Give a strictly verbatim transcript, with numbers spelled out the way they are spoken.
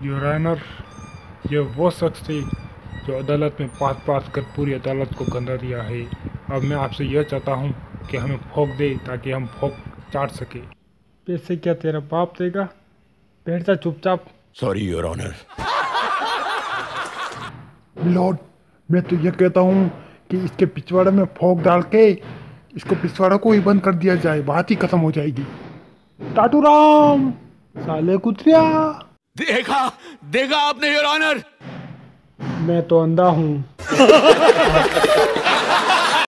Your honour, ये वो शख्स थे जो अदालत में पात पात कर पूरी अदालत को गंदा दिया है। अब मैं आपसे यह चाहता हूँ कि हमें फोक दे ताकि हम फोक चाट सके। पैसे क्या तेरा बाप देगा? बैठ जा चुपचाप। Sorry your honour. लॉर्ड, मैं तो ये कहता हूँ कि इसके पिछवाड़े में फोक डाल के इसको पिछवाड़ा को ही बंद कर दिया जाए, बात ही खत्म हो जाएगी। टाटू राम, साले कुतिया। देखा देखा आपने योर ऑनर। मैं तो अंधा हूँ।